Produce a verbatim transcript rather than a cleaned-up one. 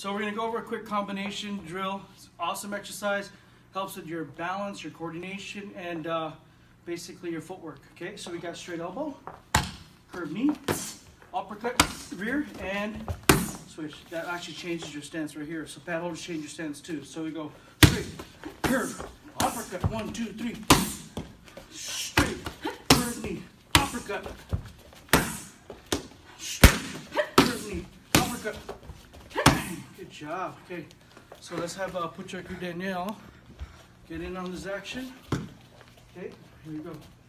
So we're gonna go over a quick combination drill. It's awesome exercise, helps with your balance, your coordination, and uh, basically your footwork, okay? So we got straight elbow, curved knee, uppercut, rear, and switch. That actually changes your stance right here. So paddle will change your stance too. So we go straight, curve, uppercut, one, two, three, straight, curved knee, uppercut, straight, curved knee, uppercut. Good job. Okay, so let's have uh, Puchak Danielle get in on this action. Okay, here we go.